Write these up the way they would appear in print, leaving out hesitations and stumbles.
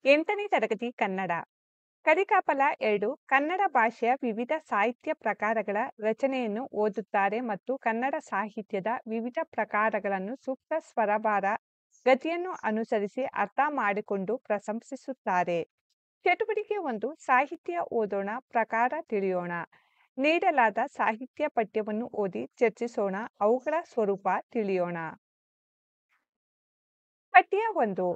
8ನೇ ತರಗತಿ ಕನ್ನಡ. ಕಲಿಕಾಫಲ 2 ಕನ್ನಡ ಭಾಷೆಯ ವಿವಿಧ ಸಾಹಿತ್ಯ ಪ್ರಕಾರಗಳ ರಚನೆಯನ್ನು ಓದುತ್ತಾರೆ ಮತ್ತು ಕನ್ನಡ ಸಾಹಿತ್ಯದ ವಿವಿಧ ಪ್ರಕಾರಗಳನ್ನು ಸೂಕ್ತ ಸ್ವರಭಾರ ಗತಿಯನ್ನು ಅನುಸರಿಸಿ ಅರ್ಥ ಮಾಡಿಕೊಂಡು ಪ್ರಶಂಸಿಸುತ್ತಾರೆ. ಚಟುವಟಿಕೆ 1 ಸಾಹಿತ್ಯ ಓದೋಣ, ಪ್ರಕಾರ ತಿಳಿಯೋಣ. ನೀಡಲಾದ ಸಾಹಿತ್ಯ ಪಠ್ಯವನ್ನು ಓದಿ ಚರ್ಚಿಸೋಣ, ಅವುಗಳ ಸ್ವರೂಪ ತಿಳಿಯೋಣ. ಪಠ್ಯ 1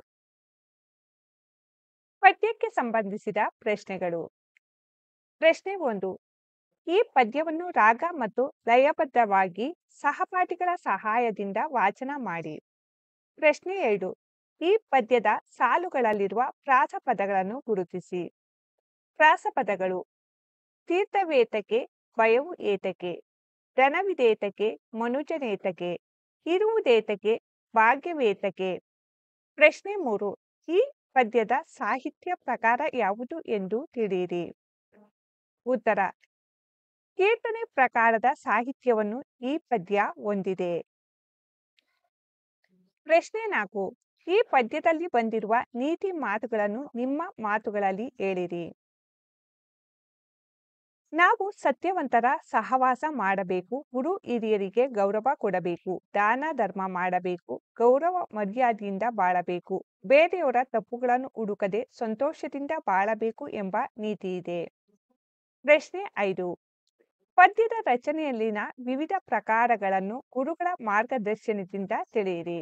ಪದ್ಯಕ್ಕೆ ಸಂಬಂಧಿಸಿದ ಪ್ರಶ್ನೆಗಳು. ಪ್ರಶ್ನೆ 1 ಈ ಪದ್ಯವನ್ನು ರಾಗ ಮತ್ತು ಲಯಬದ್ಧವಾಗಿ ಸಹಪಾಠಿಗಳ ಸಹಾಯದಿಂದ ವಾಚನ ಮಾಡಿ. ಪ್ರಶ್ನೆ 2 ಈ ಪದ್ಯದ ಸಾಲುಗಳಲ್ಲಿರುವ ಪ್ರಾಸಪದಗಳನ್ನು ಗುರುತಿಸಿ. ಪ್ರಾಸಪದಗಳು: ತೀರ್ಥವೇತಕೆ ಭಯವು ಏತಕೆ, ಧನವಿದೇತಕೆ ಮನುಜನೇತಕೆ, ಇರುವುದೇತಕೆ ಭಾಗ್ಯವೇತಕೆ. ಪ್ರಶ್ನೆ 3 ಈ ಪದ್ಯದ ಸಾಹಿತ್ಯ ಪ್ರಕಾರ ಯಾವುದು ಎಂದು ತಿಳಿಯಿರಿ. ಉತ್ತರ: ಕೀರ್ತನೆ ಪ್ರಕಾರದ ಸಾಹಿತ್ಯವನ್ನು ಈ ಪದ್ಯ ಹೊಂದಿದೆ. ಪ್ರಶ್ನೆ 4 ಈ ಪದ್ಯದಲ್ಲಿ ಬಂದಿರುವ ನೀತಿ ಮಾತುಗಳನ್ನು ನಿಮ್ಮ ಮಾತುಗಳಲ್ಲಿ ಹೇಳಿರಿ. ನಾವು ಸತ್ಯವಂತರ ಸಹವಾಸ ಮಾಡಬೇಕು, ಗುರು ಹಿರಿಯರಿಗೆ ಗೌರವ ಕೊಡಬೇಕು, ದಾನ ಧರ್ಮ ಮಾಡಬೇಕು, ಗೌರವ ಮರ್ಯಾದೆಯಿಂದ ಬಾಳಬೇಕು, ಬೇರೆಯವರ ತಪ್ಪುಗಳನ್ನು ಹುಡುಕದೆ ಸಂತೋಷದಿಂದ ಬಾಳಬೇಕು ಎಂಬ ನೀತಿ ಇದೆ. ಪ್ರಶ್ನೆ 5 ಪದ್ಯದ ರಚನೆಯಲ್ಲಿನ ವಿವಿಧ ಪ್ರಕಾರಗಳನ್ನು ಗುರುಗಳ ಮಾರ್ಗದರ್ಶನದಿಂದ ತಿಳಿಯಿರಿ.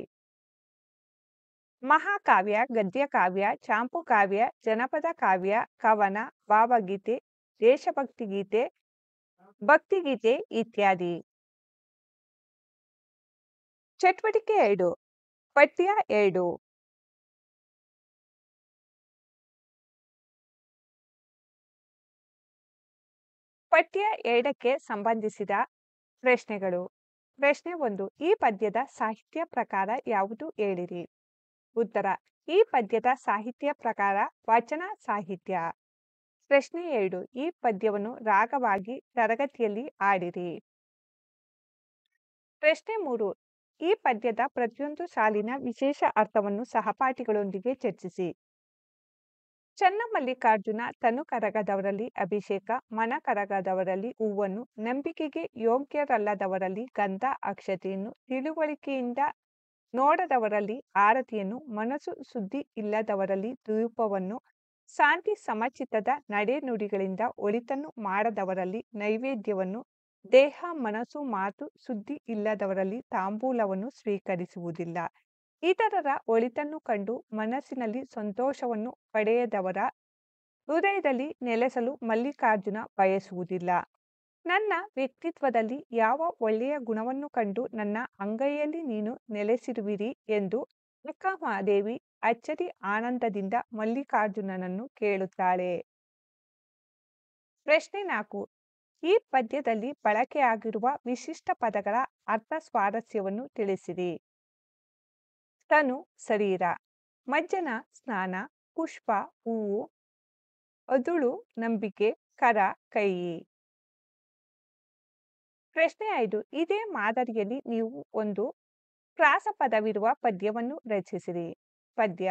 ಮಹಾಕಾವ್ಯ, ಗದ್ಯಕಾವ್ಯ, ಚಾಂಪುಕಾವ್ಯ, ಜನಪದ ಕಾವ್ಯ, ಕವನ, ಭಾವಗೀತೆ, ದೇಶಭಕ್ತಿ ಗೀತೆ, ಭಕ್ತಿಗೀತೆ ಇತ್ಯಾದಿ. ಚಟುವಟಿಕೆ 2 ಪಠ್ಯ 2 ಪಠ್ಯ 2ಕ್ಕೆ ಸಂಬಂಧಿಸಿದ ಪ್ರಶ್ನೆಗಳು. ಪ್ರಶ್ನೆ 1 ಈ ಪದ್ಯದ ಸಾಹಿತ್ಯ ಪ್ರಕಾರ ಯಾವುದು ಹೇಳಿರಿ. ಉತ್ತರ: ಈ ಪದ್ಯದ ಸಾಹಿತ್ಯ ಪ್ರಕಾರ ವಚನ ಸಾಹಿತ್ಯ. ಪ್ರಶ್ನೆ 2 ಈ ಪದ್ಯವನ್ನು ರಾಗವಾಗಿ ತರಗತಿಯಲ್ಲಿ ಹಾಡಿರಿ. ಪ್ರಶ್ನೆ 3 ಈ ಪದ್ಯದ ಪ್ರತಿಯೊಂದು ಸಾಲಿನ ವಿಶೇಷ ಅರ್ಥವನ್ನು ಸಹಪಾಠಿಗಳೊಂದಿಗೆ ಚರ್ಚಿಸಿ. ಚನ್ನಮಲ್ಲಿಕಾರ್ಜುನ ತನು ಕರಗದವರಲ್ಲಿ ಅಭಿಷೇಕ, ಮನ ಕರಗದವರಲ್ಲಿ ಹೂವನ್ನು, ನಂಬಿಕೆಗೆ ಯೋಗ್ಯರಲ್ಲದವರಲ್ಲಿ ಗಂಧ ಅಕ್ಷತೆಯನ್ನು, ತಿಳುವಳಿಕೆಯಿಂದ ನೋಡದವರಲ್ಲಿ ಆರತಿಯನ್ನು, ಮನಸ್ಸು ಶುದ್ಧಿ ಇಲ್ಲದವರಲ್ಲಿ ಧೂಪವನ್ನು, ಶಾಂತಿ ಸಮಚಿತ್ತದ ನಡೆನುಡಿಗಳಿಂದ ಒಳಿತನ್ನು ಮಾಡದವರಲ್ಲಿ ನೈವೇದ್ಯವನ್ನು, ದೇಹ ಮನಸ್ಸು ಮಾತು ಶುದ್ಧಿ ಇಲ್ಲದವರಲ್ಲಿ ತಾಂಬೂಲವನ್ನು ಸ್ವೀಕರಿಸುವುದಿಲ್ಲ, ಇತರರ ಒಳಿತನ್ನು ಕಂಡು ಮನಸ್ಸಿನಲ್ಲಿ ಸಂತೋಷವನ್ನು ಪಡೆಯದವರ ಹೃದಯದಲ್ಲಿ ನೆಲೆಸಲು ಮಲ್ಲಿಕಾರ್ಜುನ ಬಯಸುವುದಿಲ್ಲ. ನನ್ನ ವ್ಯಕ್ತಿತ್ವದಲ್ಲಿ ಯಾವ ಒಳ್ಳೆಯ ಗುಣವನ್ನು ಕಂಡು ನನ್ನ ಅಂಗೈಯಲ್ಲಿ ನೀನು ನೆಲೆಸಿರುವಿರಿ ಎಂದು ಅಕ್ಕಮಹಾದೇವಿ ಅಚ್ಚರಿ ಆನಂದದಿಂದ ಮಲ್ಲಿಕಾರ್ಜುನನನ್ನು ಕೇಳುತ್ತಾಳೆ. ಪ್ರಶ್ನೆ 4 ಈ ಪದ್ಯದಲ್ಲಿ ಬಳಕೆಯಾಗಿರುವ ವಿಶಿಷ್ಟ ಪದಗಳ ಅರ್ಥ ಸ್ವಾರಸ್ಯವನ್ನು ತಿಳಿಸಿರಿ. ತನು ಶರೀರ, ಮಜ್ಜನ ಸ್ನಾನ, ಪುಷ್ಪ ಹೂವು, ಅದುಳು ನಂಬಿಕೆ, ಕರ ಕೈ. ಪ್ರಶ್ನೆ 5 ಇದೇ ಮಾದರಿಯಲ್ಲಿ ನೀವು ಒಂದು ಪ್ರಾಸಪದವಿರುವ ಪದ್ಯವನ್ನು ರಚಿಸಿರಿ. ಪದ್ಯ: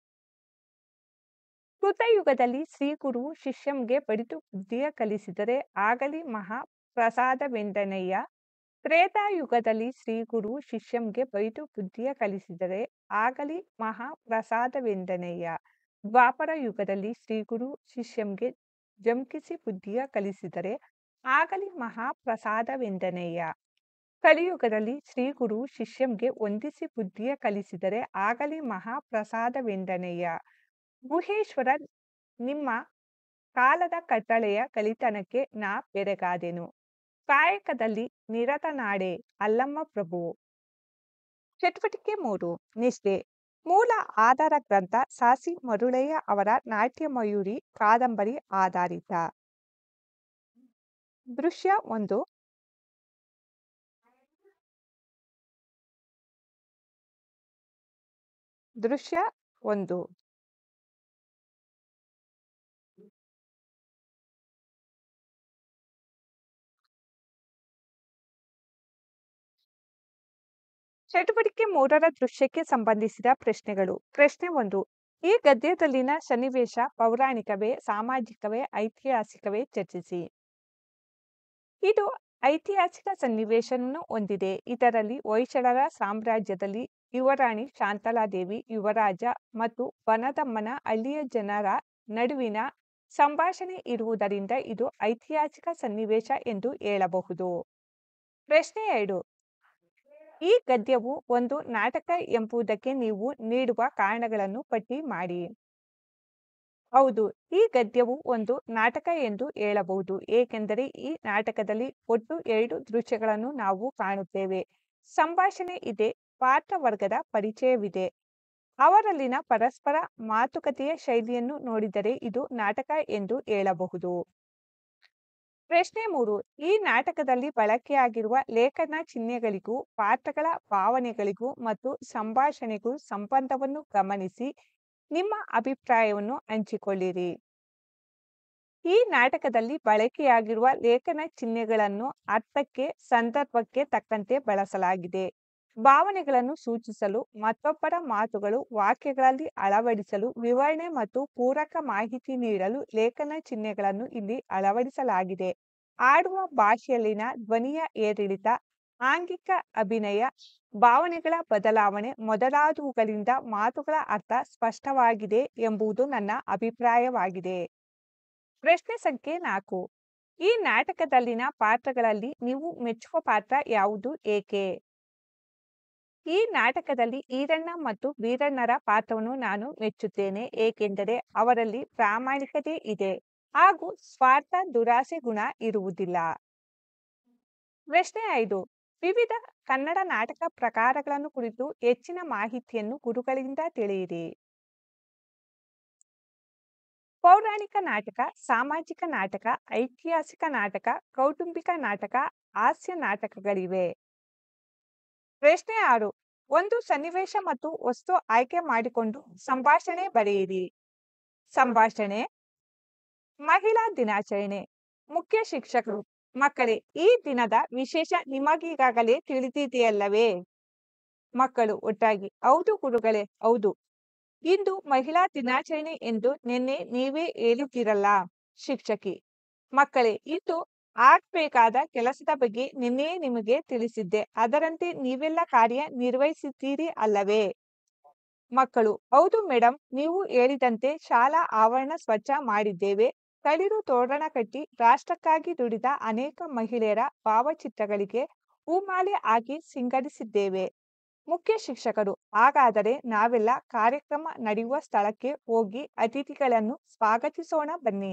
ಕೃತಯುಗದಲ್ಲಿ ಶ್ರೀ ಗುರು ಶಿಷ್ಯಂಗೆ ಬಡಿದು ಬುದ್ಧಿಯ ಕಲಿಸಿದರೆ ಆಗಲಿ ಮಹಾ ಪ್ರಸಾದವೆಂದನಯ್ಯ. ತ್ರೇತಾಯುಗದಲ್ಲಿ ಶ್ರೀ ಗುರು ಶಿಷ್ಯಂಗೆ ಬೈದು ಬುದ್ಧಿಯ ಕಲಿಸಿದರೆ ಆಗಲಿ ಮಹಾ ಪ್ರಸಾದವೆಂದನಯ್ಯ. ದ್ವಾಪರ ಯುಗದಲ್ಲಿ ಶ್ರೀ ಗುರು ಶಿಷ್ಯಂಗೆ ಜಂಕಿಸಿ ಬುದ್ಧಿಯ ಕಲಿಸಿದರೆ ಆಗಲಿ ಮಹಾ ಪ್ರಸಾದವೆಂದನಯ್ಯ. ಕಲಿಯುಗದಲ್ಲಿ ಶ್ರೀ ಗುರು ಶಿಷ್ಯಂಗೆ ವಂದಿಸಿ ಬುದ್ಧಿಯ ಕಲಿಸಿದರೆ ಆಗಲಿ ಮಹಾ ಪ್ರಸಾದವೆಂದನಯ್ಯ. ಗುಹೇಶ್ವರ ನಿಮ್ಮ ಕಾಲದ ಕಟ್ಟಳೆಯ ಕಲಿತನಕ್ಕೆ ನಾ ಬೆರಗಾದೆನು. ಕಾಯಕದಲ್ಲಿ ನಿರತನಾಡೆ ಅಲ್ಲಮ್ಮ ಪ್ರಭು. ಚಟುವಟಿಕೆ 3 ನಿಷ್ಠೆ. ಮೂಲ ಆಧಾರ ಗ್ರಂಥ ಸಾಸಿ ಮರುಳಯ್ಯ ಅವರ ನಾಟ್ಯಮಯೂರಿ ಕಾದಂಬರಿ ಆಧಾರಿತ. ದೃಶ್ಯ 1 ದೃಶ್ಯ 1 ಚಟುವಟಿಕೆ 3ರ ದೃಶ್ಯಕ್ಕೆ ಸಂಬಂಧಿಸಿದ ಪ್ರಶ್ನೆಗಳು. ಪ್ರಶ್ನೆ 1 ಈ ಗದ್ಯದಲ್ಲಿನ ಸನ್ನಿವೇಶ ಪೌರಾಣಿಕವೇ, ಸಾಮಾಜಿಕವೇ, ಐತಿಹಾಸಿಕವೇ? ಚರ್ಚಿಸಿ. ಇದು ಐತಿಹಾಸಿಕ ಸನ್ನಿವೇಶವನ್ನು ಹೊಂದಿದೆ. ಇದರಲ್ಲಿ ಹೊಯ್ಸಳರ ಸಾಮ್ರಾಜ್ಯದಲ್ಲಿ ಯುವರಾಣಿ ಶಾಂತಲಾದೇವಿ, ಯುವರಾಜ ಮತ್ತು ವನದಮ್ಮನ ಹಳ್ಳಿಯ ಜನರ ನಡುವಿನ ಸಂಭಾಷಣೆ ಇರುವುದರಿಂದ ಇದು ಐತಿಹಾಸಿಕ ಸನ್ನಿವೇಶ ಎಂದು ಹೇಳಬಹುದು. ಪ್ರಶ್ನೆ 2. ಈ ಗದ್ಯವು ಒಂದು ನಾಟಕ ಎಂಬುದಕ್ಕೆ ನೀವು ನೀಡುವ ಕಾರಣಗಳನ್ನು ಪಟ್ಟಿ ಮಾಡಿ. ಹೌದು, ಈ ಗದ್ಯವು ಒಂದು ನಾಟಕ ಎಂದು ಹೇಳಬಹುದು, ಏಕೆಂದರೆ ಈ ನಾಟಕದಲ್ಲಿ ಒಟ್ಟು 2 ದೃಶ್ಯಗಳನ್ನು ನಾವು ಕಾಣುತ್ತೇವೆ. ಸಂಭಾಷಣೆ ಇದೆ, ಪಾತ್ರವರ್ಗದ ಪರಿಚಯವಿದೆ. ಅವರಲ್ಲಿನ ಪರಸ್ಪರ ಮಾತುಕತೆಯ ಶೈಲಿಯನ್ನು ನೋಡಿದರೆ ಇದು ನಾಟಕ ಎಂದು ಹೇಳಬಹುದು. ಪ್ರಶ್ನೆ 3. ಈ ನಾಟಕದಲ್ಲಿ ಬಳಕೆಯಾಗಿರುವ ಲೇಖನ ಚಿಹ್ನೆಗಳಿಗೂ ಪಾತ್ರಗಳ ಭಾವನೆಗಳಿಗೂ ಮತ್ತು ಸಂಭಾಷಣೆಗೂ ಸಂಬಂಧವನ್ನು ಗಮನಿಸಿ ನಿಮ್ಮ ಅಭಿಪ್ರಾಯವನ್ನು ಹಂಚಿಕೊಳ್ಳಿರಿ. ಈ ನಾಟಕದಲ್ಲಿ ಬಳಕೆಯಾಗಿರುವ ಲೇಖನ ಚಿಹ್ನೆಗಳನ್ನು ಅರ್ಥಕ್ಕೆ, ಸಂದರ್ಭಕ್ಕೆ ತಕ್ಕಂತೆ ಬಳಸಲಾಗಿದೆ. ಭಾವನೆಗಳನ್ನು ಸೂಚಿಸಲು, ಮತ್ತೊಬ್ಬರ ಮಾತುಗಳು ವಾಕ್ಯಗಳಲ್ಲಿ ಅಳವಡಿಸಲು, ವಿವರಣೆ ಮತ್ತು ಪೂರಕ ಮಾಹಿತಿ ನೀಡಲು ಲೇಖನ ಚಿಹ್ನೆಗಳನ್ನು ಇಲ್ಲಿ ಅಳವಡಿಸಲಾಗಿದೆ. ಆಡುವ ಭಾಷೆಯಲ್ಲಿನ ಧ್ವನಿಯ ಏರಿಳಿತ, ಆಂಗಿಕ ಅಭಿನಯ, ಭಾವನೆಗಳ ಬದಲಾವಣೆ ಮೊದಲಾದವುಗಳಿಂದ ಮಾತುಗಳ ಅರ್ಥ ಸ್ಪಷ್ಟವಾಗಿದೆ ಎಂಬುದು ನನ್ನ ಅಭಿಪ್ರಾಯವಾಗಿದೆ. ಪ್ರಶ್ನೆ ಸಂಖ್ಯೆ 4. ಈ ನಾಟಕದಲ್ಲಿನ ಪಾತ್ರಗಳಲ್ಲಿ ನೀವು ಮೆಚ್ಚುವ ಪಾತ್ರ ಯಾವುದು, ಏಕೆ? ಈ ನಾಟಕದಲ್ಲಿ ಈರಣ್ಣ ಮತ್ತು ವೀರಣ್ಣರ ಪಾತ್ರವನ್ನು ನಾನು ಮೆಚ್ಚುತ್ತೇನೆ, ಏಕೆಂದರೆ ಅವರಲ್ಲಿ ಪ್ರಾಮಾಣಿಕತೆ ಇದೆ ಹಾಗೂ ಸ್ವಾರ್ಥ, ದುರಾಸೆ ಗುಣ ಇರುವುದಿಲ್ಲ. ಪ್ರಶ್ನೆ 5. ವಿವಿಧ ಕನ್ನಡ ನಾಟಕ ಪ್ರಕಾರಗಳನ್ನು ಕುರಿತು ಹೆಚ್ಚಿನ ಮಾಹಿತಿಯನ್ನು ಗುರುಗಳಿಂದ ತಿಳಿಯಿರಿ. ಪೌರಾಣಿಕ ನಾಟಕ, ಸಾಮಾಜಿಕ ನಾಟಕ, ಐತಿಹಾಸಿಕ ನಾಟಕ, ಕೌಟುಂಬಿಕ ನಾಟಕ, ಹಾಸ್ಯ ನಾಟಕಗಳಿವೆ. ಪ್ರಶ್ನೆ 6. ಒಂದು ಸನ್ನಿವೇಶ ಮತ್ತು ವಸ್ತು ಆಯ್ಕೆ ಮಾಡಿಕೊಂಡು ಸಂಭಾಷಣೆ ಬರೆಯಿರಿ. ಸಂಭಾಷಣೆ: ಮಹಿಳಾ ದಿನಾಚರಣೆ. ಮುಖ್ಯ ಶಿಕ್ಷಕರು: ಮಕ್ಕಳೇ, ಈ ದಿನದ ವಿಶೇಷ ನಿಮಗೀಗಾಗಲೇ ತಿಳಿದಿದೆಯಲ್ಲವೇ? ಮಕ್ಕಳು ಒಟ್ಟಾಗಿ: ಹೌದು ಗುರುಗಳೇ, ಹೌದು. ಇಂದು ಮಹಿಳಾ ದಿನಾಚರಣೆ ಎಂದು ನಿನ್ನೆ ನೀವೇ ಹೇಳಿದ್ದೀರಲ್ಲ. ಶಿಕ್ಷಕಿ: ಮಕ್ಕಳೇ, ಇಂದು ಆಗಬೇಕಾದ ಕೆಲಸದ ಬಗ್ಗೆ ನಿನ್ನೆಯೇ ನಿಮಗೆ ತಿಳಿಸಿದ್ದೆ. ಅದರಂತೆ ನೀವೆಲ್ಲ ಕಾರ್ಯ ನಿರ್ವಹಿಸಿದ್ದೀರಿ ಅಲ್ಲವೇ? ಮಕ್ಕಳು: ಹೌದು ಮೇಡಂ, ನೀವು ಹೇಳಿದಂತೆ ಶಾಲಾ ಆವರಣ ಸ್ವಚ್ಛ ಮಾಡಿದ್ದೇವೆ. ತಳಿರು ತೋರಣ ಕಟ್ಟಿ ರಾಷ್ಟ್ರಕ್ಕಾಗಿ ದುಡಿದ ಅನೇಕ ಮಹಿಳೆಯರ ಭಾವಚಿತ್ರಗಳಿಗೆ ಹೂಮಾಲೆ ಹಾಕಿ ಸಿಂಗರಿಸಿದ್ದೇವೆ. ಮುಖ್ಯ ಶಿಕ್ಷಕರು: ಹಾಗಾದರೆ ನಾವೆಲ್ಲ ಕಾರ್ಯಕ್ರಮ ನಡೆಯುವ ಸ್ಥಳಕ್ಕೆ ಹೋಗಿ ಅತಿಥಿಗಳನ್ನು ಸ್ವಾಗತಿಸೋಣ ಬನ್ನಿ.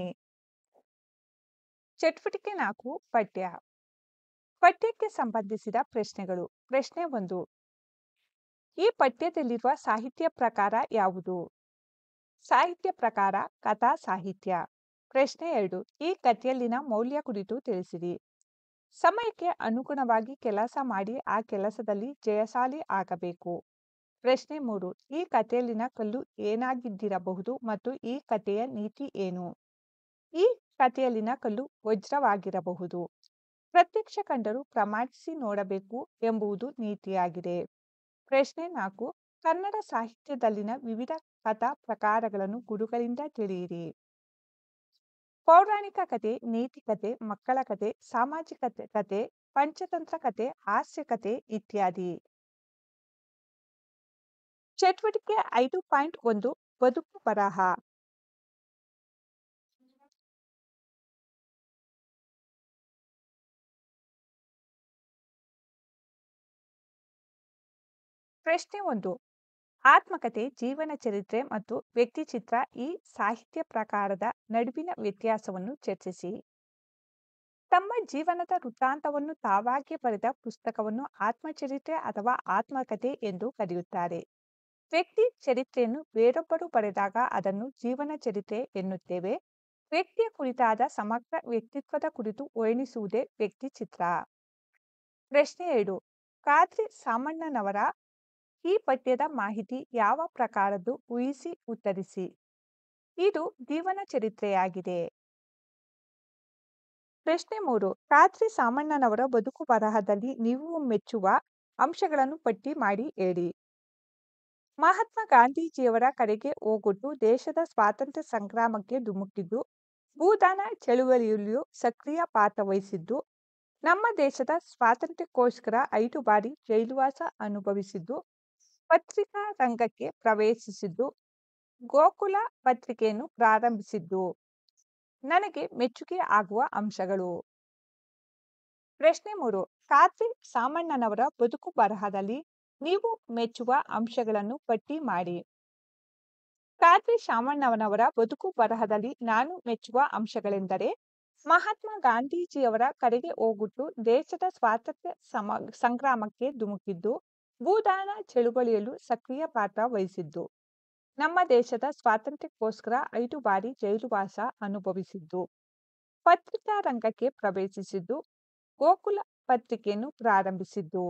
ಚಟುವಟಿಕೆ 4: ಪಠ್ಯ. ಪಠ್ಯಕ್ಕೆ ಸಂಬಂಧಿಸಿದ ಪ್ರಶ್ನೆಗಳು. ಪ್ರಶ್ನೆ 1. ಈ ಪಠ್ಯದಲ್ಲಿರುವ ಸಾಹಿತ್ಯ ಪ್ರಕಾರ ಯಾವುದು? ಸಾಹಿತ್ಯ ಪ್ರಕಾರ ಕಥಾ ಸಾಹಿತ್ಯ. ಪ್ರಶ್ನೆ 2. ಈ ಕಥೆಯಲ್ಲಿನ ಮೌಲ್ಯ ಕುರಿತು ತಿಳಿಸಿರಿ. ಸಮಯಕ್ಕೆ ಅನುಗುಣವಾಗಿ ಕೆಲಸ ಮಾಡಿ ಆ ಕೆಲಸದಲ್ಲಿ ಜಯಶಾಲಿ ಆಗಬೇಕು. ಪ್ರಶ್ನೆ 3. ಈ ಕಥೆಯಲ್ಲಿನ ಕಲ್ಲು ಏನಾಗಿದ್ದಿರಬಹುದು ಮತ್ತು ಈ ಕಥೆಯ ನೀತಿ ಏನು? ಈ ಕಥೆಯಲ್ಲಿನ ಕಲ್ಲು ವಜ್ರವಾಗಿರಬಹುದು. ಪ್ರತ್ಯಕ್ಷ ಕಂಡರೂ ಪ್ರಮಾಣಿಸಿ ನೋಡಬೇಕು ಎಂಬುದು ನೀತಿಯಾಗಿದೆ. ಪ್ರಶ್ನೆ 4. ಕನ್ನಡ ಸಾಹಿತ್ಯದಲ್ಲಿನ ವಿವಿಧ ಕಥಾ ಪ್ರಕಾರಗಳನ್ನು ಗುರುಗಳಿಂದ ತಿಳಿಯಿರಿ. ಪೌರಾಣಿಕ ಕಥೆ, ನೀತಿ ಕಥೆ, ಮಕ್ಕಳ ಕಥೆ, ಸಾಮಾಜಿಕ ಕಥೆ, ಪಂಚತಂತ್ರ ಕಥೆ, ಹಾಸ್ಯ ಕಥೆ ಇತ್ಯಾದಿ. ಚಟುವಟಿಕೆ 5.1 ಬದುಕು ಬರಹ. ಪ್ರಶ್ನೆ 1. ಆತ್ಮಕಥೆ, ಜೀವನ ಚರಿತ್ರೆ ಮತ್ತು ವ್ಯಕ್ತಿಚಿತ್ರ ಈ ಸಾಹಿತ್ಯ ಪ್ರಕಾರದ ನಡುವಿನ ವ್ಯತ್ಯಾಸವನ್ನು ಚರ್ಚಿಸಿ. ತಮ್ಮ ಜೀವನದ ವೃತ್ತಾಂತವನ್ನು ತಾವಾಗಿ ಬರೆದ ಪುಸ್ತಕವನ್ನು ಆತ್ಮಚರಿತ್ರೆ ಅಥವಾ ಆತ್ಮಕಥೆ ಎಂದು ಕರೆಯುತ್ತಾರೆ. ವ್ಯಕ್ತಿ ಚರಿತ್ರೆಯನ್ನು ಬೇರೊಬ್ಬರು ಬರೆದಾಗ ಅದನ್ನು ಜೀವನ ಚರಿತ್ರೆ ಎನ್ನುತ್ತೇವೆ. ವ್ಯಕ್ತಿಯ ಕುರಿತಾದ ಸಮಗ್ರ ವ್ಯಕ್ತಿತ್ವದ ಕುರಿತು ವರ್ಣಿಸುವುದೇ ವ್ಯಕ್ತಿಚಿತ್ರ. ಪ್ರಶ್ನೆ 2. ಖಾದ್ರಿ ಸಾಮಣ್ಣನವರ ಈ ಪಠ್ಯದ ಮಾಹಿತಿ ಯಾವ ಪ್ರಕಾರದ್ದು? ಊಹಿಸಿ ಉತ್ತರಿಸಿ. ಇದು ಜೀವನ ಚರಿತ್ರೆಯಾಗಿದೆ. ಪ್ರಶ್ನೆ 3. ಖಾದ್ರಿ ಸಾಮಣ್ಣನವರ ಬದುಕು ಬರಹದಲ್ಲಿ ನೀವು ಮೆಚ್ಚುವ ಅಂಶಗಳನ್ನು ಪಟ್ಟಿ ಮಾಡಿ ಹೇಳಿ. ಮಹಾತ್ಮ ಗಾಂಧೀಜಿಯವರ ಕಡೆಗೆ ಓಗೊಟ್ಟು ದೇಶದ ಸ್ವಾತಂತ್ರ್ಯ ಸಂಗ್ರಾಮಕ್ಕೆ ಧುಮುಕಿದ್ದು, ಭೂದಾನ ಚಳುವಳಿಯಲ್ಲಿಯೂ ಸಕ್ರಿಯ ಪಾತ್ರ ವಹಿಸಿದ್ದು, ನಮ್ಮ ದೇಶದ ಸ್ವಾತಂತ್ರ್ಯಕ್ಕೋಸ್ಕರ 5 ಬಾರಿ ಜೈಲುವಾಸ ಅನುಭವಿಸಿದ್ದು, ಪತ್ರಿಕಾ ರಂಗಕ್ಕೆ ಪ್ರವೇಶಿಸಿದ್ದು, ಗೋಕುಲ ಪತ್ರಿಕೆಯನ್ನು ಪ್ರಾರಂಭಿಸಿದ್ದು. ನನಗೆ ಮೆಚ್ಚುಗೆ ಆಗುವ ಅಂಶಗಳು. ಪ್ರಶ್ನೆ 3. ಕಾರ್ತಿ ಸಾಮಣ್ಣನವರ ಬದುಕು ಬರಹದಲ್ಲಿ ನೀವು ಮೆಚ್ಚುವ ಅಂಶಗಳನ್ನು ಪಟ್ಟಿ ಮಾಡಿ. ಕಾರ್ತಿ ಸಾಮಣ್ಣನವರ ಬದುಕು ಬರಹದಲ್ಲಿ ನಾನು ಮೆಚ್ಚುವ ಅಂಶಗಳೆಂದರೆ ಮಹಾತ್ಮ ಗಾಂಧೀಜಿಯವರ ಕಡೆಗೆ ಓಗೊಟ್ಟು ದೇಶದ ಸ್ವಾತಂತ್ರ್ಯ ಸಂಗ್ರಾಮಕ್ಕೆ ಧುಮುಕಿದ್ದು, ಭೂದಾನ ಚಳುವಳಿಯಲ್ಲೂ ಸಕ್ರಿಯ ಪಾತ್ರ ವಹಿಸಿದ್ದು, ನಮ್ಮ ದೇಶದ ಸ್ವಾತಂತ್ರ್ಯಕ್ಕೋಸ್ಕರ 5 ಬಾರಿ ಜೈಲುವಾಸ ಅನುಭವಿಸಿದ್ದು, ಪತ್ರಿಕಾ ರಂಗಕ್ಕೆ ಪ್ರವೇಶಿಸಿದ್ದು, ಗೋಕುಲ ಪತ್ರಿಕೆಯನ್ನು ಪ್ರಾರಂಭಿಸಿದ್ದು.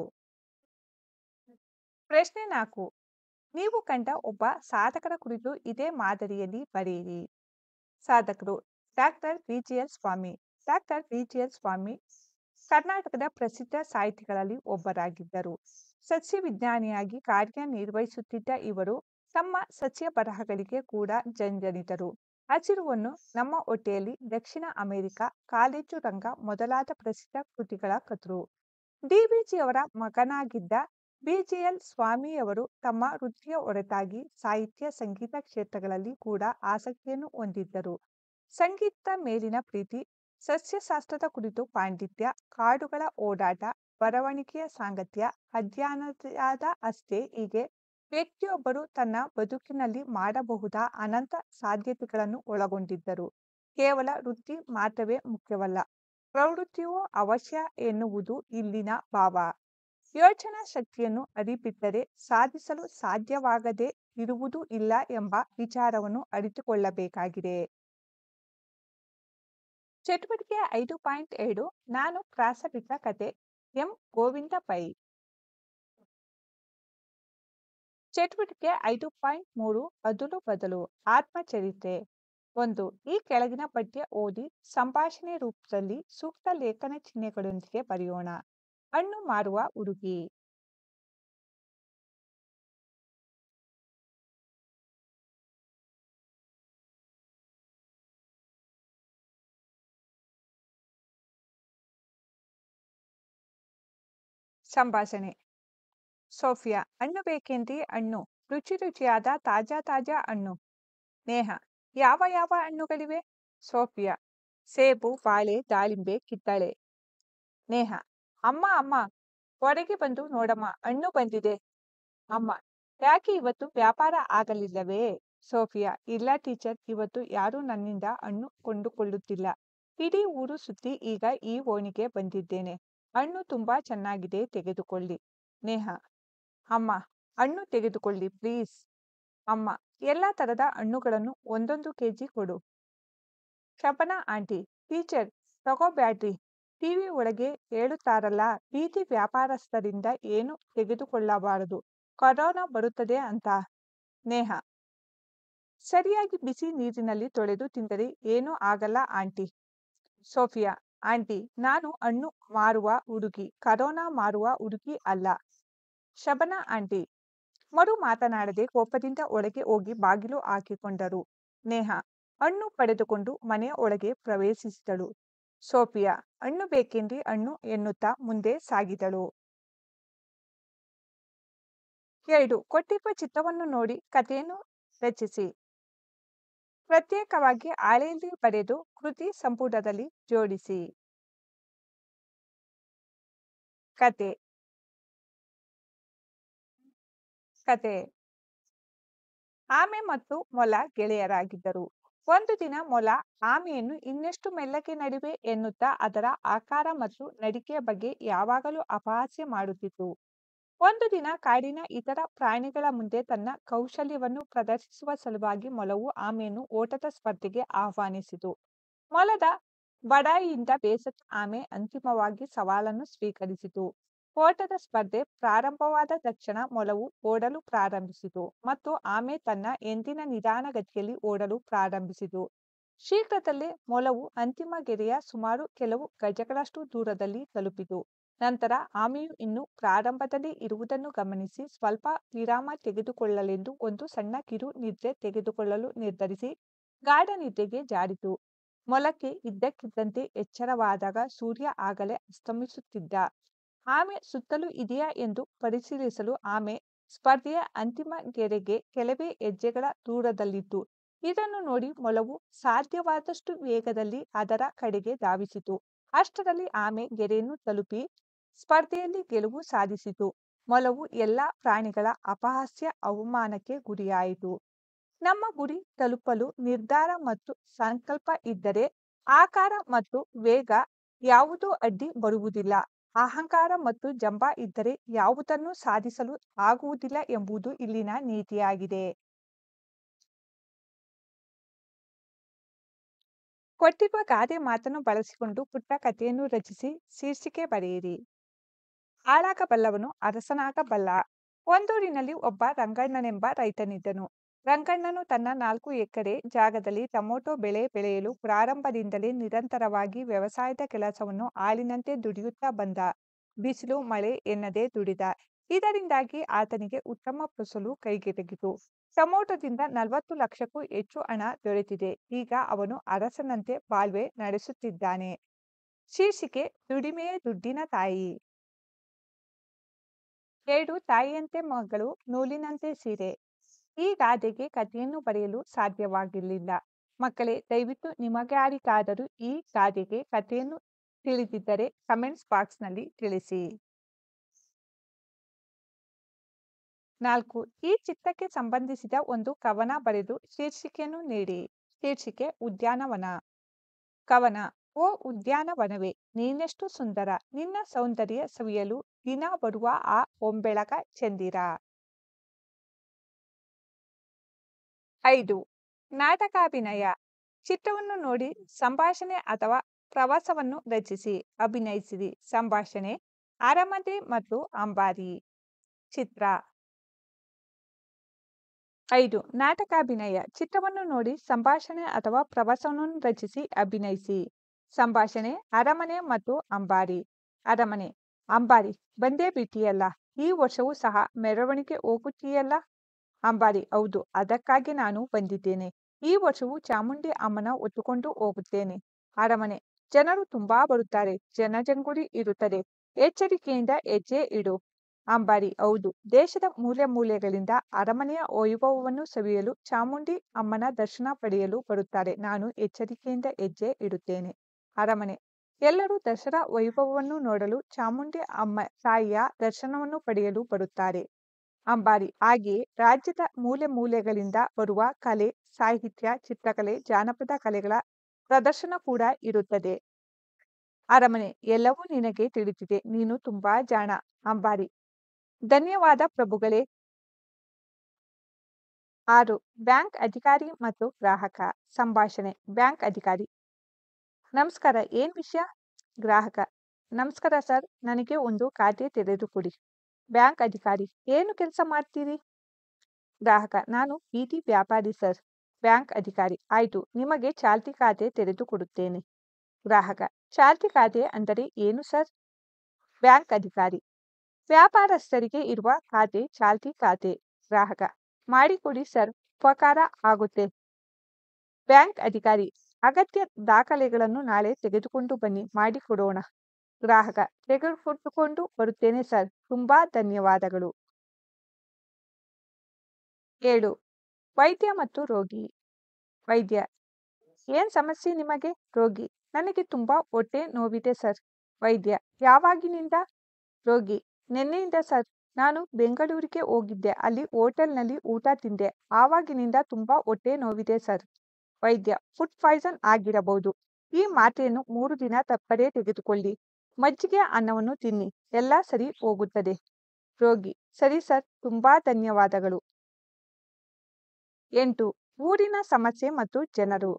ಪ್ರಶ್ನೆ 4. ನೀವು ಕಂಡ ಒಬ್ಬ ಸಾಧಕರ ಕುರಿತು ಇದೇ ಮಾದರಿಯಲ್ಲಿ ಬರೆಯಿರಿ. ಸಾಧಕರು: ಡಾಕ್ಟರ್ ವಿಜಿಎಲ್ ಸ್ವಾಮಿ. ಡಾಕ್ಟರ್ ವಿಜಿಎಲ್ ಸ್ವಾಮಿ ಕರ್ನಾಟಕದ ಪ್ರಸಿದ್ಧ ಸಾಹಿತಿಗಳಲ್ಲಿ ಒಬ್ಬರಾಗಿದ್ದರು. ಸಸ್ಯವಿಜ್ಞಾನಿಯಾಗಿ ಕಾರ್ಯನಿರ್ವಹಿಸುತ್ತಿದ್ದ ಇವರು ತಮ್ಮ ಸಸ್ಯ ಬರಹಗಳಿಗೆ ಕೂಡ ಜಂಜನಿತರು. ಹಸಿರುವನ್ನು, ನಮ್ಮ ಹೊಟ್ಟೆಯಲ್ಲಿ, ದಕ್ಷಿಣ ಅಮೆರಿಕ, ಕಾಲೇಜು ರಂಗ ಮೊದಲಾದ ಪ್ರಸಿದ್ಧ ಕೃತಿಗಳ ಕರ್ತೃ. ಡಿವಿಜಿಯವರ ಮಗನಾಗಿದ್ದ ಬಿಜಿಎಲ್ ಸ್ವಾಮಿಯವರು ತಮ್ಮ ವೃತ್ತಿಯ ಹೊರತಾಗಿ ಸಾಹಿತ್ಯ, ಸಂಗೀತ ಕ್ಷೇತ್ರಗಳಲ್ಲಿ ಕೂಡ ಆಸಕ್ತಿಯನ್ನು ಹೊಂದಿದ್ದರು. ಸಂಗೀತದ ಮೇಲಿನ ಪ್ರೀತಿ, ಸಸ್ಯಶಾಸ್ತ್ರದ ಕುರಿತು ಪಾಂಡಿತ್ಯ, ಕಾಡುಗಳ ಓಡಾಟ, ಬರವಣಿಗೆಯ ಸಾಂಗತ್ಯ, ಅಧ್ಯಯನದ ಅಷ್ಟೇ ಹೀಗೆ ವ್ಯಕ್ತಿಯೊಬ್ಬರು ತನ್ನ ಬದುಕಿನಲ್ಲಿ ಮಾಡಬಹುದಾ ಅನಂತ ಸಾಧ್ಯತೆಗಳನ್ನು ಒಳಗೊಂಡಿದ್ದರು. ಕೇವಲ ವೃತ್ತಿ ಮಾತ್ರವೇ ಮುಖ್ಯವಲ್ಲ, ಪ್ರವೃತ್ತಿಯೂ ಅವಶ್ಯ ಎನ್ನುವುದು ಇಲ್ಲಿನ ಭಾವ. ಯೋಚನಾ ಶಕ್ತಿಯನ್ನು ಅರಿಬಿಟ್ಟರೆ ಸಾಧಿಸಲು ಸಾಧ್ಯವಾಗದೇ ಇರುವುದೂ ಇಲ್ಲ ಎಂಬ ವಿಚಾರವನ್ನು ಅರಿತುಕೊಳ್ಳಬೇಕಾಗಿದೆ. ಚಟುವಟಿಕೆ 5.2 ನಾನು ಪ್ರಾಸಬಿಟ್ಟ ಕತೆ. ಎಂ. ಗೋವಿಂದ ಪೈ. ಚಟುವಟಿಕೆ 5.3 ಅದಲು ಬದಲು ಆತ್ಮಚರಿತ್ರೆ. 1. ಈ ಕೆಳಗಿನ ಪಠ್ಯ ಓದಿ ಸಂಭಾಷಣೆ ರೂಪದಲ್ಲಿ ಸೂಕ್ತ ಲೇಖನ ಚಿಹ್ನೆಗಳೊಂದಿಗೆ ಬರೆಯೋಣ. ಹಣ್ಣು ಮಾರುವ ಹುಡುಗಿ. ಸಂಭಾಷಣೆ. ಸೋಫಿಯಾ: ಹಣ್ಣು ಬೇಕೇನ್ರಿ? ಹಣ್ಣು. ರುಚಿ ರುಚಿಯಾದ ತಾಜಾ ತಾಜಾ ಹಣ್ಣು. ನೇಹ: ಯಾವ ಯಾವ ಹಣ್ಣುಗಳಿವೆ? ಸೋಫಿಯಾ: ಸೇಬು, ಬಾಳೆ, ದಾಳಿಂಬೆ, ಕಿತ್ತಳೆ. ನೇಹ: ಅಮ್ಮ ಅಮ್ಮ, ಹೊರಗೆ ಬಂದು ನೋಡಮ್ಮ, ಹಣ್ಣು ಬಂದಿದೆ. ಅಮ್ಮ: ಯಾಕೆ ಇವತ್ತು ವ್ಯಾಪಾರ ಆಗಲಿಲ್ಲವೇ? ಸೋಫಿಯಾ: ಇಲ್ಲ ಟೀಚರ್, ಇವತ್ತು ಯಾರೂ ನನ್ನಿಂದ ಹಣ್ಣು ಕೊಂಡುಕೊಳ್ಳುತ್ತಿಲ್ಲ. ಇಡೀ ಊರು ಸುತ್ತಿ ಈಗ ಈ ಓಣಿಗೆ ಬಂದಿದ್ದೇನೆ. ಹಣ್ಣು ತುಂಬಾ ಚೆನ್ನಾಗಿದೆ, ತೆಗೆದುಕೊಳ್ಳಿ. ನೇಹ: ಅಮ್ಮ, ಹಣ್ಣು ತೆಗೆದುಕೊಳ್ಳಿ ಪ್ಲೀಸ್. ಅಮ್ಮ: ಎಲ್ಲ ತರದ ಹಣ್ಣುಗಳನ್ನು ಒಂದೊಂದು ಕೆಜಿ ಕೊಡು. ಶಬನಾ ಆಂಟಿ: ಟೀಚರ್, ತಗೋಬ್ಯಾಡ್ರಿ. ಟಿವಿ ಒಳಗೆ ಹೇಳುತ್ತಾರಲ್ಲ, ಬೀದಿ ವ್ಯಾಪಾರಸ್ಥರಿಂದ ಏನು ತೆಗೆದುಕೊಳ್ಳಬಾರದು, ಕೊರೋನಾ ಬರುತ್ತದೆ ಅಂತ. ನೇಹ: ಸರಿಯಾಗಿ ಬಿಸಿ ನೀರಿನಲ್ಲಿ ತೊಳೆದು ತಿಂದರೆ ಏನೂ ಆಗಲ್ಲ ಆಂಟಿ. ಸೋಫಿಯಾ: ಆಂಟಿ, ನಾನು ಹಣ್ಣು ಮಾರುವ ಹುಡುಗಿ, ಕರೋನಾ ಮಾರುವ ಹುಡುಗಿ ಅಲ್ಲ. ಶಬನಾ ಆಂಟಿ ಮರು ಮಾತನಾಡದೆ ಕೋಪದಿಂದ ಒಳಗೆ ಹೋಗಿ ಬಾಗಿಲು ಹಾಕಿಕೊಂಡರು. ನೇಹ ಹಣ್ಣು ಪಡೆದುಕೊಂಡು ಮನೆಯ ಒಳಗೆ ಪ್ರವೇಶಿಸಿದಳು. ಸೋಫಿಯಾ: ಹಣ್ಣು ಬೇಕೇನ್ರಿ? ಹಣ್ಣು ಎನ್ನುತ್ತಾ ಮುಂದೆ ಸಾಗಿದಳು. 2. ಕೊಟ್ಟಿರುವ ಚಿತ್ರವನ್ನು ನೋಡಿ ಕಥೆಯನ್ನು ರಚಿಸಿ. ಪ್ರತ್ಯೇಕವಾಗಿ ಹಾಳೆಯಲ್ಲಿ ಬರೆದು ಕೃತಿ ಸಂಪುಟದಲ್ಲಿ ಜೋಡಿಸಿ. ಕತೆ. ಕತೆ. ಆಮೆ ಮತ್ತು ಮೊಲ ಗೆಳೆಯರಾಗಿದ್ದರು. ಒಂದು ದಿನ ಮೊಲ ಆಮೆಯನ್ನು ಇನ್ನೆಷ್ಟು ಮೆಲ್ಲಗೆ ನಡಿವೆ ಎನ್ನುತ್ತಾ ಅದರ ಆಕಾರ ಮತ್ತು ನಡಿಗೆಯ ಬಗ್ಗೆ ಯಾವಾಗಲೂ ಅಪಹಾಸ್ಯ ಮಾಡುತ್ತಿತ್ತು. ಒಂದು ದಿನ ಕಾಡಿನ ಇತರ ಪ್ರಾಣಿಗಳ ಮುಂದೆ ತನ್ನ ಕೌಶಲ್ಯವನ್ನು ಪ್ರದರ್ಶಿಸುವ ಸಲುವಾಗಿ ಮೊಲವು ಆಮೆಯನ್ನು ಓಟದ ಸ್ಪರ್ಧೆಗೆ ಆಹ್ವಾನಿಸಿತು. ಮೊಲದ ಬಡಾಯಿಯಿಂದ ಬೇಸತ್ತ ಆಮೆ ಅಂತಿಮವಾಗಿ ಸವಾಲನ್ನು ಸ್ವೀಕರಿಸಿತು. ಓಟದ ಸ್ಪರ್ಧೆ ಪ್ರಾರಂಭವಾದ ತಕ್ಷಣ ಮೊಲವು ಓಡಲು ಪ್ರಾರಂಭಿಸಿತು ಮತ್ತು ಆಮೆ ತನ್ನ ಎಂದಿನ ನಿಧಾನಗತಿಯಲ್ಲಿ ಓಡಲು ಪ್ರಾರಂಭಿಸಿತು. ಶೀಘ್ರದಲ್ಲೇ ಮೊಲವು ಅಂತಿಮ ಗೆರೆಯ ಸುಮಾರು ಕೆಲವು ಗಜಗಳಷ್ಟು ದೂರದಲ್ಲಿ ತಲುಪಿತು. ನಂತರ ಆಮೆಯು ಇನ್ನು ಪ್ರಾರಂಭದಲ್ಲಿ ಇರುವುದನ್ನು ಗಮನಿಸಿ ಸ್ವಲ್ಪ ವಿರಾಮ ತೆಗೆದುಕೊಳ್ಳಲೆಂದು ಒಂದು ಸಣ್ಣ ಕಿರು ನಿದ್ರೆ ತೆಗೆದುಕೊಳ್ಳಲು ನಿರ್ಧರಿಸಿ ಗಾಢ ನಿದ್ದೆಗೆ ಜಾರಿತು. ಮೊಲಕ್ಕೆ ಇದ್ದಕ್ಕಿದ್ದಂತೆ ಎಚ್ಚರವಾದಾಗ ಸೂರ್ಯ ಆಗಲೇ ಅಸ್ತಮಿಸುತ್ತಿದ್ದ. ಆಮೆ ಸುತ್ತಲೂ ಇದೆಯಾ ಎಂದು ಪರಿಶೀಲಿಸಲು ಆಮೆ ಸ್ಪರ್ಧೆಯ ಅಂತಿಮ ಗೆರೆಗೆ ಕೆಲವೇ ಹೆಜ್ಜೆಗಳ ದೂರದಲ್ಲಿತ್ತು. ಇದನ್ನು ನೋಡಿ ಮೊಲವು ಸಾಧ್ಯವಾದಷ್ಟು ವೇಗದಲ್ಲಿ ಅದರ ಕಡೆಗೆ ಧಾವಿಸಿತು. ಅಷ್ಟರಲ್ಲಿ ಆಮೆ ಗೆರೆಯನ್ನು ತಲುಪಿ ಸ್ಪರ್ಧೆಯಲ್ಲಿ ಗೆಲುವು ಸಾಧಿಸಿತು. ಮೊಲವು ಎಲ್ಲಾ ಪ್ರಾಣಿಗಳ ಅಪಹಾಸ್ಯ ಅವಮಾನಕ್ಕೆ ಗುರಿಯಾಯಿತು. ನಮ್ಮ ಗುರಿ ತಲುಪಲು ನಿರ್ಧಾರ ಮತ್ತು ಸಂಕಲ್ಪ ಇದ್ದರೆ ಆಕಾರ ಮತ್ತು ವೇಗ ಯಾವುದೂ ಅಡ್ಡಿ ಬರುವುದಿಲ್ಲ. ಅಹಂಕಾರ ಮತ್ತು ಜಂಬ ಇದ್ದರೆ ಯಾವುದನ್ನೂ ಸಾಧಿಸಲು ಆಗುವುದಿಲ್ಲ ಎಂಬುದು ಇಲ್ಲಿನ ನೀತಿಯಾಗಿದೆ. ಕೊಟ್ಟಿರುವ ಗಾದೆ ಮಾತನ್ನು ಬಳಸಿಕೊಂಡು ಪುಟ್ಟ ಕಥೆಯನ್ನು ರಚಿಸಿ ಶೀರ್ಷಿಕೆ ಬರೆಯಿರಿ. ಆಳಾಗಬಲ್ಲವನು ಅರಸನಾಗಬಲ್ಲ. ಒಂದೂರಿನಲ್ಲಿ ಒಬ್ಬ ರಂಗಣ್ಣನೆಂಬ ರೈತನಿದ್ದನು. ರಂಗಣ್ಣನು ತನ್ನ 4 ಎಕರೆ ಜಾಗದಲ್ಲಿ ಟೊಮೊಟೊ ಬೆಳೆ ಬೆಳೆಯಲು ಪ್ರಾರಂಭದಿಂದಲೇ ನಿರಂತರವಾಗಿ ವ್ಯವಸಾಯದ ಕೆಲಸವನ್ನು ಆಳಿನಂತೆ ದುಡಿಯುತ್ತಾ ಬಂದ. ಬಿಸಿಲು ಮಳೆ ಎನ್ನದೆ ದುಡಿದ. ಇದರಿಂದಾಗಿ ಆತನಿಗೆ ಉತ್ತಮ ಫಸಲು ಕೈಗೆಟಕಿತು. ಟೊಮೊಟೊದಿಂದ 40 ಲಕ್ಷಕ್ಕೂ ಹೆಚ್ಚು ಹಣ ದೊರೆತಿದೆ. ಈಗ ಅವನು ಅರಸನಂತೆ ಬಾಳ್ವೆ ನಡೆಸುತ್ತಿದ್ದಾನೆ. ಶೀರ್ಷಿಕೆ ದುಡಿಮೆಯೇ ದುಡ್ಡಿನ ತಾಯಿ. 2 ತಾಯಿಯಂತೆ ಮಗಳು ನೂಲಿನಂತೆ ಸೀರೆ. ಈ ಗಾದೆಗೆ ಕಥೆಯನ್ನು ಬರೆಯಲು ಸಾಧ್ಯವಾಗಿರಲಿಲ್ಲ. ಮಕ್ಕಳೇ, ದಯವಿಟ್ಟು ನಿಮಗ್ಯಾರಿಗಾದರೂ ಈ ಗಾದೆಗೆ ಕಥೆಯನ್ನು ತಿಳಿದಿದ್ದರೆ ಕಮೆಂಟ್ಸ್ ಬಾಕ್ಸ್ನಲ್ಲಿ ತಿಳಿಸಿ. 4. ಈ ಚಿತ್ರಕ್ಕೆ ಸಂಬಂಧಿಸಿದ ಒಂದು ಕವನ ಬರೆದು ಶೀರ್ಷಿಕೆಯನ್ನು ನೀಡಿ. ಶೀರ್ಷಿಕೆ ಉದ್ಯಾನವನ. ಕವನ. ಓ ಉದ್ಯಾನವನವೇ, ನೀನೆಷ್ಟು ಸುಂದರ. ನಿನ್ನ ಸೌಂದರ್ಯ ಸವಿಯಲು ದಿನ ಬರುವ ಆ ಹೊಂಬೆಳಗ ಚಂದಿರ. 5. ನಾಟಕಾಭಿನಯ. ಚಿತ್ರವನ್ನು ನೋಡಿ ಸಂಭಾಷಣೆ ಅಥವಾ ಪ್ರವಾಸವನ್ನು ರಚಿಸಿ, ಅಭಿನಯಿಸಿರಿ. ಸಂಭಾಷಣೆ: ಅರಮನೆ ಮತ್ತು ಅಂಬಾರಿ. ಚಿತ್ರ. 5. ನಾಟಕಾಭಿನಯ. ಚಿತ್ರವನ್ನು ನೋಡಿ ಸಂಭಾಷಣೆ ಅಥವಾ ಪ್ರವಾಸವನ್ನು ರಚಿಸಿ, ಅಭಿನಯಿಸಿ. ಸಂಭಾಷಣೆ: ಅರಮನೆ ಮತ್ತು ಅಂಬಾರಿ. ಅರಮನೆ: ಅಂಬಾರಿ, ಬಂದೇ ಬಿಟ್ಟಿಯಲ್ಲ. ಈ ವರ್ಷವೂ ಸಹ ಮೆರವಣಿಗೆ ಹೋಗುತ್ತೀಯಲ್ಲ. ಅಂಬಾರಿ: ಹೌದು, ಅದಕ್ಕಾಗಿ ನಾನು ಬಂದಿದ್ದೇನೆ. ಈ ವರ್ಷವೂ ಚಾಮುಂಡಿ ಅಮ್ಮನ ಹೊತ್ತುಕೊಂಡು ಹೋಗುತ್ತೇನೆ. ಅರಮನೆ: ಜನರು ತುಂಬಾ ಬರುತ್ತಾರೆ, ಜನಜಂಗುಳಿ ಇರುತ್ತದೆ. ಎಚ್ಚರಿಕೆಯಿಂದ ಹೆಜ್ಜೆ ಇಡು. ಅಂಬಾರಿ: ಹೌದು, ದೇಶದ ಮೂಲೆ ಮೂಲೆಗಳಿಂದ ಅರಮನೆಯ ವೈಭವವನ್ನು ಸವಿಯಲು ಚಾಮುಂಡಿ ಅಮ್ಮನ ದರ್ಶನ ಪಡೆಯಲು ಬರುತ್ತಾರೆ. ನಾನು ಎಚ್ಚರಿಕೆಯಿಂದ ಹೆಜ್ಜೆ ಇಡುತ್ತೇನೆ. ಅರಮನೆ: ಎಲ್ಲರೂ ದಸರಾ ವೈಭವವನ್ನು ನೋಡಲು ಚಾಮುಂಡಿ ಅಮ್ಮ ತಾಯಿಯ ದರ್ಶನವನ್ನು ಪಡೆಯಲು ಬರುತ್ತಾರೆ. ಅಂಬಾರಿ: ಹಾಗೆಯೇ ರಾಜ್ಯದ ಮೂಲೆ ಮೂಲೆಗಳಿಂದ ಬರುವ ಕಲೆ, ಸಾಹಿತ್ಯ, ಚಿತ್ರಕಲೆ, ಜಾನಪದ ಕಲೆಗಳ ಪ್ರದರ್ಶನ ಕೂಡ ಇರುತ್ತದೆ. ಅರಮನೆ: ಎಲ್ಲವೂ ನಿನಗೆ ತಿಳಿದಿದೆ, ನೀನು ತುಂಬಾ ಜಾಣ. ಅಂಬಾರಿ: ಧನ್ಯವಾದ ಪ್ರಭುಗಳೇ. 6. ಬ್ಯಾಂಕ್ ಅಧಿಕಾರಿ ಮತ್ತು ಗ್ರಾಹಕ. ಸಂಭಾಷಣೆ: ಬ್ಯಾಂಕ್ ಅಧಿಕಾರಿ: ನಮಸ್ಕಾರ, ಏನ್ ವಿಷಯ? ಗ್ರಾಹಕ: ನಮಸ್ಕಾರ ಸರ್, ನನಗೆ ಒಂದು ಖಾತೆ ತೆರೆದುಕೊಡಿ. ಬ್ಯಾಂಕ್ ಅಧಿಕಾರಿ: ಏನು ಕೆಲಸ ಮಾಡ್ತೀರಿ? ಗ್ರಾಹಕ: ನಾನು ಬೀದಿ ವ್ಯಾಪಾರಿ ಸರ್. ಬ್ಯಾಂಕ್ ಅಧಿಕಾರಿ: ಆಯ್ತು, ನಿಮಗೆ ಚಾಲ್ತಿ ಖಾತೆ ತೆರೆದುಕೊಡುತ್ತೇನೆ. ಗ್ರಾಹಕ: ಚಾಲ್ತಿ ಖಾತೆ ಅಂದರೆ ಏನು ಸರ್? ಬ್ಯಾಂಕ್ ಅಧಿಕಾರಿ: ವ್ಯಾಪಾರಸ್ಥರಿಗೆ ಇರುವ ಖಾತೆ ಚಾಲ್ತಿ ಖಾತೆ. ಗ್ರಾಹಕ: ಮಾಡಿಕೊಡಿ ಸರ್, ಉಪಕಾರ ಆಗುತ್ತೆ. ಬ್ಯಾಂಕ್ ಅಧಿಕಾರಿ: ಅಗತ್ಯ ದಾಖಲೆಗಳನ್ನು ನಾಳೆ ತೆಗೆದುಕೊಂಡು ಬನ್ನಿ, ಮಾಡಿಕೊಡೋಣ. ಗ್ರಾಹಕ: ತೆಗೆದುಕೊಂಡು ಬರುತ್ತೇನೆ ಸರ್, ತುಂಬಾ ಧನ್ಯವಾದಗಳು. 7. ವೈದ್ಯ ಮತ್ತು ರೋಗಿ. ವೈದ್ಯ: ಏನ್ ಸಮಸ್ಯೆ ನಿಮಗೆ? ರೋಗಿ: ನನಗೆ ತುಂಬಾ ಹೊಟ್ಟೆ ನೋವಿದೆ ಸರ್. ವೈದ್ಯ: ಯಾವಾಗಿನಿಂದ? ರೋಗಿ: ನಿನ್ನೆಯಿಂದ ಸರ್. ನಾನು ಬೆಂಗಳೂರಿಗೆ ಹೋಗಿದ್ದೆ, ಅಲ್ಲಿ ಹೋಟೆಲ್ನಲ್ಲಿ ಊಟ ತಿಂದೆ, ಆವಾಗಿನಿಂದ ತುಂಬಾ ಹೊಟ್ಟೆ ನೋವಿದೆ ಸರ್. ವೈದ್ಯ: ಫುಡ್ ಪಾಯ್ಸನ್ ಆಗಿರಬಹುದು. ಈ ಮಾತ್ರೆಯನ್ನು 3 ದಿನ ತಪ್ಪದೇ ತೆಗೆದುಕೊಳ್ಳಿ. ಮಜ್ಜಿಗೆ ಅನ್ನವನ್ನು ತಿನ್ನಿ, ಎಲ್ಲ ಸರಿ ಹೋಗುತ್ತದೆ. ರೋಗಿ: ಸರಿ ಸರ್, ತುಂಬಾ ಧನ್ಯವಾದಗಳು. 8. ಊರಿನ ಸಮಸ್ಯೆ ಮತ್ತು ಜನರು.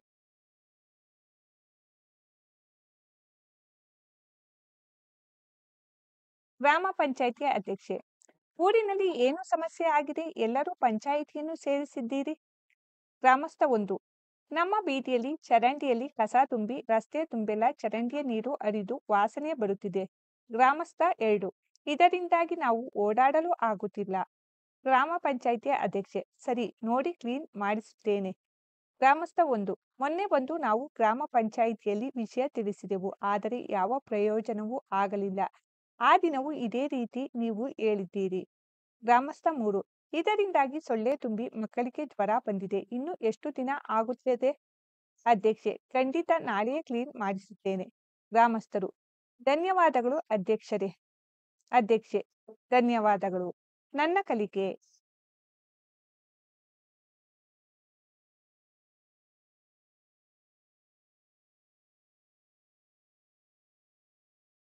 ಗ್ರಾಮ ಪಂಚಾಯಿತಿ ಅಧ್ಯಕ್ಷೆ: ಊರಿನಲ್ಲಿ ಏನು ಸಮಸ್ಯೆ ಆಗಿದೆ? ಎಲ್ಲರೂ ಪಂಚಾಯಿತಿಯನ್ನು ಸೇರಿಸಿದ್ದೀರಿ? ಗ್ರಾಮಸ್ಥ 1: ನಮ್ಮ ಬೀದಿಯಲ್ಲಿ ಚರಂಡಿಯಲ್ಲಿ ಕಸ ತುಂಬಿ ರಸ್ತೆ ತುಂಬೆಲ್ಲ ಚರಂಡಿಯ ನೀರು ಹರಿದು ವಾಸನೆ ಬರುತ್ತಿದೆ. ಗ್ರಾಮಸ್ಥ 2. ಇದರಿಂದಾಗಿ ನಾವು ಓಡಾಡಲು ಆಗುತ್ತಿಲ್ಲ. ಗ್ರಾಮ ಪಂಚಾಯಿತಿಯ ಅಧ್ಯಕ್ಷೆ: ಸರಿ, ನೋಡಿ ಕ್ಲೀನ್ ಮಾಡಿಸುತ್ತೇನೆ. ಗ್ರಾಮಸ್ಥ 1. ಮೊನ್ನೆ ಬಂದು ನಾವು ಗ್ರಾಮ ಪಂಚಾಯಿತಿಯಲ್ಲಿ ವಿಷಯ ತಿಳಿಸಿದೆವು, ಆದರೆ ಯಾವ ಪ್ರಯೋಜನವೂ ಆಗಲಿಲ್ಲ. ಆ ದಿನವೂ ಇದೇ ರೀತಿ ನೀವು ಹೇಳಿದ್ದೀರಿ. ಗ್ರಾಮಸ್ಥ 3. ಇದರಿಂದಾಗಿ ಸೊಳ್ಳೆ ತುಂಬಿ ಮಕ್ಕಳಿಗೆ ಜ್ವರ ಬಂದಿದೆ. ಇನ್ನು ಎಷ್ಟು ದಿನ ಆಗುತ್ತದೆ? ಅಧ್ಯಕ್ಷೆ: ಖಂಡಿತ ನಾಳೆಯೇ ಕ್ಲೀನ್ ಮಾಡಿಸುತ್ತೇನೆ. ಗ್ರಾಮಸ್ಥರು: ಧನ್ಯವಾದಗಳು ಅಧ್ಯಕ್ಷರೇ. ಅಧ್ಯಕ್ಷೆ: ಧನ್ಯವಾದಗಳು. ನನ್ನ ಕಲಿಕೆ